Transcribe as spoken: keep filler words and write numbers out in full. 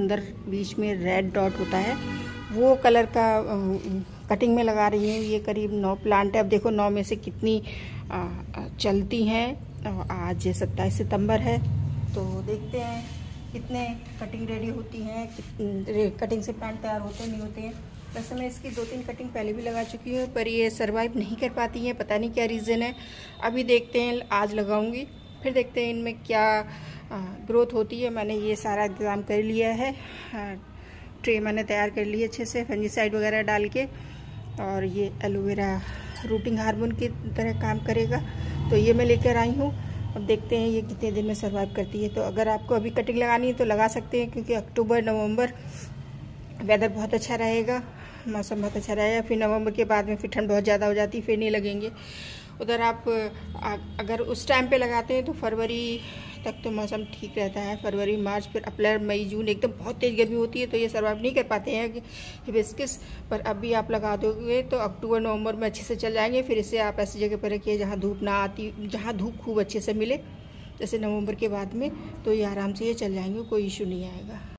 अंदर बीच में red dot होता है वो कलर का कटिंग में लगा रही हूँ। ये करीब नौ प्लांट है। अब देखो नौ में से कितनी आ, चलती हैं। आज सत्ताईस सितंबर है तो देखते हैं कितने कटिंग रेडी होती हैं, कटिंग से प्लांट तैयार होते नहीं होते हैं। वैसे मैं इसकी दो तीन कटिंग पहले भी लगा चुकी हूँ पर ये सरवाइव नहीं कर पाती हैं, पता नहीं क्या रीज़न है। अभी देखते हैं, आज लगाऊंगी फिर देखते हैं इनमें क्या ग्रोथ होती है। मैंने ये सारा इंतज़ाम कर लिया है, ट्रे मैंने तैयार कर ली है अच्छे से फंजीसाइड वगैरह डाल के, और ये एलोवेरा रूटिंग हार्मोन की तरह काम करेगा तो ये मैं लेकर आई हूँ। अब देखते हैं ये कितने दिन में सर्वाइव करती है। तो अगर आपको अभी कटिंग लगानी है तो लगा सकते हैं, क्योंकि अक्टूबर नवंबर वेदर बहुत अच्छा रहेगा, मौसम बहुत अच्छा रहेगा। फिर नवंबर के बाद में फिर ठंड बहुत ज़्यादा हो जाती है, फिर नहीं लगेंगे। उधर आप अगर उस टाइम पे लगाते हैं तो फरवरी तक तो मौसम ठीक रहता है। फरवरी मार्च फिर अप्रैल मई जून एकदम बहुत तेज़ गर्मी होती है तो ये सर्वाइव नहीं कर पाते हैं हिबिस्कस। पर अभी आप लगा दोगे तो अक्टूबर नवंबर में अच्छे से चल जाएंगे। फिर इसे आप ऐसी जगह पर रखिए जहाँ धूप ना आती, जहाँ धूप खूब अच्छे से मिले, जैसे नवंबर के बाद में, तो ये आराम से ये चल जाएंगे, कोई इशू नहीं आएगा।